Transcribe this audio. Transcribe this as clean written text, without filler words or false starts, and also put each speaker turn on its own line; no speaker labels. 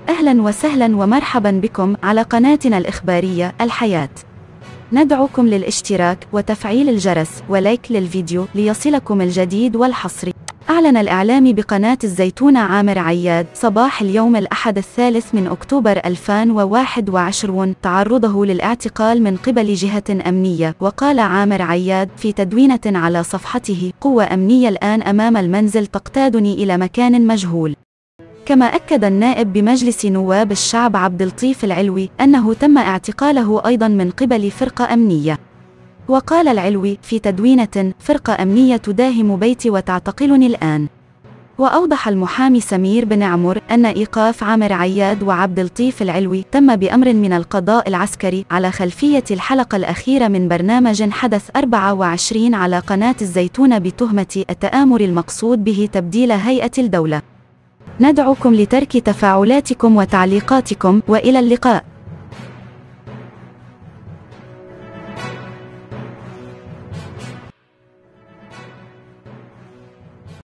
أهلا وسهلا ومرحبا بكم على قناتنا الإخبارية الحياة. ندعوكم للاشتراك وتفعيل الجرس ولايك للفيديو ليصلكم الجديد والحصري. أعلن الإعلامي بقناة الزيتونة عامر عياد صباح اليوم الأحد 3 أكتوبر 2021 تعرضه للاعتقال من قبل جهة أمنية. وقال عامر عياد في تدوينة على صفحته: قوة أمنية الآن أمام المنزل تقتادني إلى مكان مجهول. كما أكد النائب بمجلس نواب الشعب عبد اللطيف العلوي أنه تم اعتقاله أيضا من قبل فرقة أمنية. وقال العلوي في تدوينة: فرقة أمنية تداهم بيتي وتعتقلني الآن. وأوضح المحامي سمير بن عمر أن إيقاف عامر عياد وعبد اللطيف العلوي تم بأمر من القضاء العسكري على خلفية الحلقة الأخيرة من برنامج حدث 24 على قناة الزيتونة بتهمة التآمر المقصود به تبديل هيئة الدولة. ندعوكم لترك تفاعلاتكم وتعليقاتكم، وإلى اللقاء.